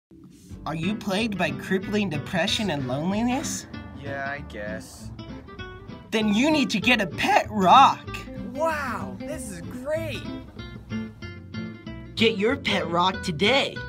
Are you plagued by crippling depression and loneliness? Yeah, I guess. Then you need to get a pet rock. Wow, this is great! Get your pet rock today.